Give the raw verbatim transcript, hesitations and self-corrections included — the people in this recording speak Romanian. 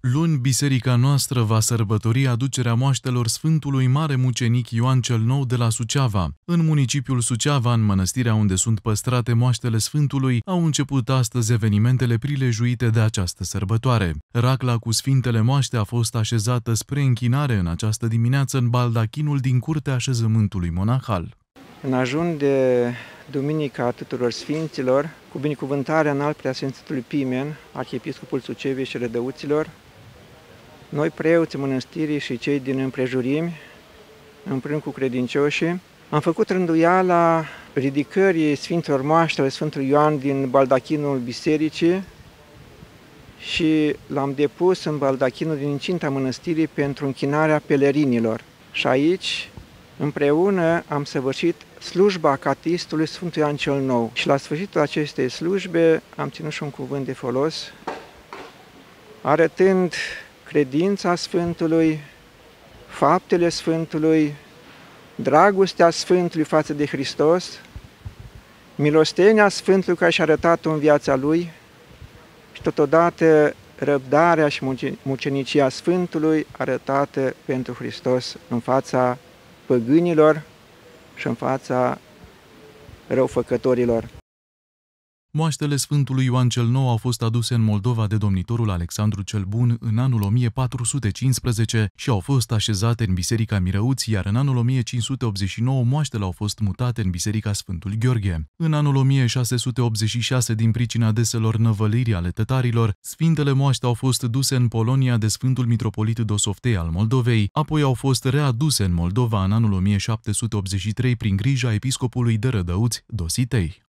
Luni, biserica noastră va sărbători aducerea moaștelor Sfântului Mare Mucenic Ioan cel Nou de la Suceava. În municipiul Suceava, în mănăstirea unde sunt păstrate moaștele Sfântului, au început astăzi evenimentele prilejuite de această sărbătoare. Racla cu Sfintele Moaște a fost așezată spre închinare în această dimineață în baldachinul din curtea așezământului monahal. În ajun de Duminica tuturor Sfinților, cu binecuvântarea în al Preasfințitului Pimen, arhiepiscopul Suceviei și Rădăuților, noi preoții mănăstirii și cei din împrejurimi, împreună cu credincioșii, am făcut rânduiala ridicării Sfinților Moaște ale Sfântului Ioan din baldachinul bisericii și l-am depus în baldachinul din incinta mănăstirii pentru închinarea pelerinilor. Și aici, împreună, am săvârșit slujba catistului Sfântului Ioan cel Nou. Și la sfârșitul acestei slujbe am ținut și un cuvânt de folos, arătând credința Sfântului, faptele Sfântului, dragostea Sfântului față de Hristos, milostenia Sfântului care și-a arătat-o în viața Lui și totodată răbdarea și mucenicia Sfântului arătată pentru Hristos în fața păgânilor și în fața răufăcătorilor. Moaștele Sfântului Ioan cel Nou au fost aduse în Moldova de domnitorul Alexandru cel Bun în anul o mie patru sute cincisprezece și au fost așezate în Biserica Mirăuți, iar în anul o mie cinci sute optzeci și nouă moaștele au fost mutate în Biserica Sfântului Gheorghe. În anul o mie șase sute optzeci și șase, din pricina deselor năvăliri ale tătarilor, Sfintele Moaște au fost duse în Polonia de Sfântul Mitropolit Dosoftei al Moldovei, apoi au fost readuse în Moldova în anul o mie șapte sute optzeci și trei prin grija episcopului de Rădăuți, Dositei.